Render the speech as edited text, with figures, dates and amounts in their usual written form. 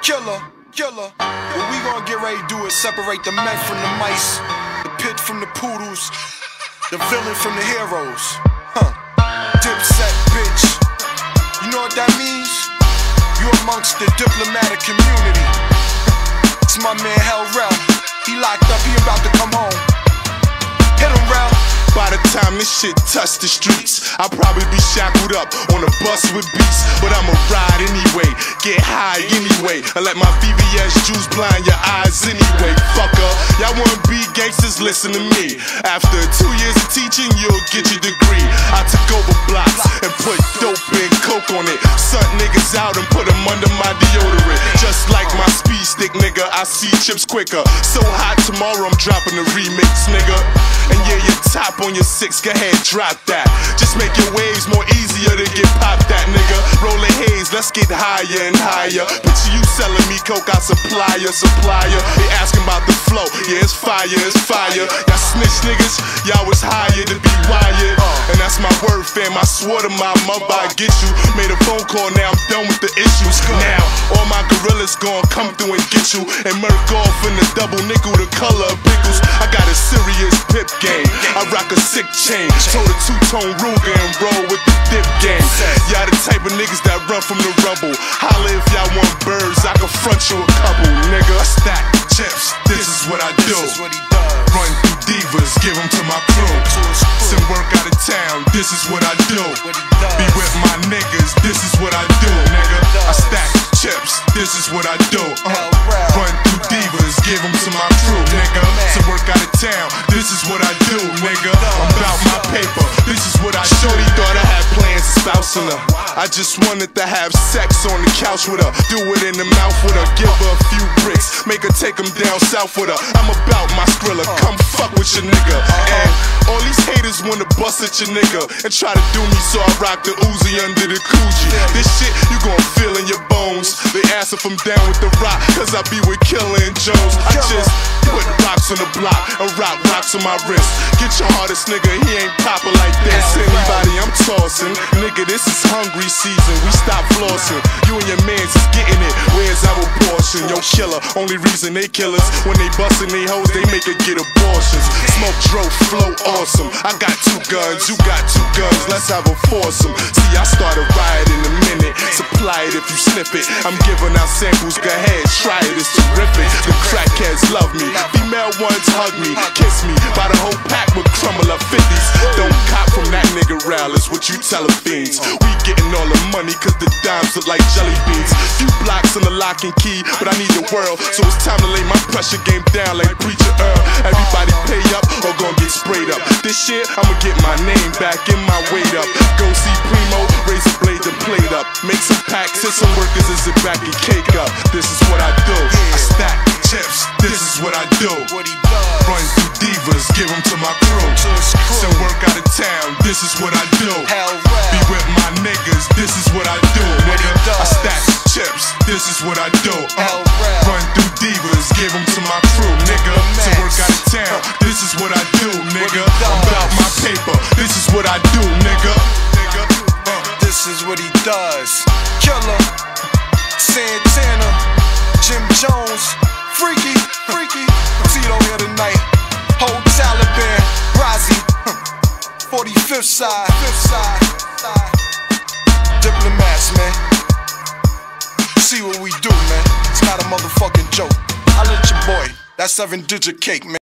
killer. What we gonna get ready to do is separate the men from the mice, the pit from the poodles, the villain from the heroes. Dipset, bitch. You know what that means? You amongst the diplomatic community. It's my man Hell Rel. He locked up, he about to come home. Hit him, Rel. By the time this shit touch the streets, I'll probably be shackled up on a bus with beats. But I'ma ride anyway, get high anyway, and let my VVS juice blind your eyes anyway. Fucker, y'all wanna be gangsters, listen to me. After 2 years of teaching, you'll get your degree. I took over blocks and put dope and coke on it. Sent niggas out and put them under my deodorant. Just like my speed stick, nigga, I see chips quicker. So hot tomorrow, I'm dropping the remix, nigga. And yeah, your top on your 6, go ahead, drop that. Just make your waves more easier to get popped at, nigga. Rollin' haze, let's get higher and higher. Picture you selling me coke, I supplier. They asking about the flow, yeah, it's fire. Y'all snitch niggas, y'all was hired to be wired. And that's my word, fam, I swore to my mother I'd get you. Made a phone call, now I'm done with the issues. Now, all my gorillas gon' come through and get you. And murk off in the double nickel, the color of pickles. I got a serious pip game, I rock a sick chain. Told a two-tone Ruger and roll with the dip game. Y'all the type of niggas that run from the rubble. Holla if y'all want birds, I can front you a couple, nigga. I stack chips, this is what I do. Run through divas, give them to my crew. Send work out of town, this is what I do. Be with my niggas, this is what I do, nigga. I stack chips, this is what I do. Run through divas, give them to my crew, nigga. Send work out of town, this is what I do, nigga. I'm about my paper, this is what I do. Shorty thought I had plans to spousing her. I just wanted to have sex on the couch with her. Do it in the mouth with her, give her a few bricks. Make her take them down south with her. I'm about my Skrilla, come fuck with your nigga. And all these haters wanna bust at your nigga and try to do me, so I rock the Uzi under the Coogee. This shit you gon' feel in your bones. They ask if I'm down with the rock, cause I be with Killer and Jones. I just put rocks on the block and rock rocks on my wrist. Get your hardest nigga, he ain't proper like this. Anybody I'm tossing, nigga, this is hungry season. We stop flossing, you and your mans is getting it. Where's our portion? Yo, Killer, only reason they killers when they bustin' they hoes, they make it get abortions. Smoke dro, flow awesome. I got 2 guns, you got 2 guns, let's have a foursome. See, I start a riot in a minute. Supply it if you sniff it. I'm giving out samples, go ahead, try it, it's terrific. The crackheads love me, female ones hug me, kiss me. By the whole pack with crumble up 50s. Don't cop from that nigga Rel, is what you tellin' fiends. We getting all the money cause the dimes look like jelly beans. Few blocks on the lock and key, but I need the world, so it's time to lay my pressure game down like Preacher Earl. Everybody pay up or gon' get sprayed up. This year I'ma get my name back and my weight up. Go see Primo, razor blade and plate up. Make some packs, hit some workers and sit back and cake up. This is what I do. I stack chips, this is what I do. Run through divas, give them to my crew. Send work out of town, this is what I do. Be with my niggas, this is what I do, nigga. I stack chips, this is what I do. Run through divas, give them to my crew, nigga. Send work out of town, this is what I do, nigga. I'm about my paper, this is what I do, nigga. This is what he does. Killer, Santana, Jim Jones, Freaky, Tito here tonight. Whole Taliban, Razi, 45th side, Diplomats, man. See what we do, man. It's not a motherfucking joke. I let your boy, that 7-digit cake, man.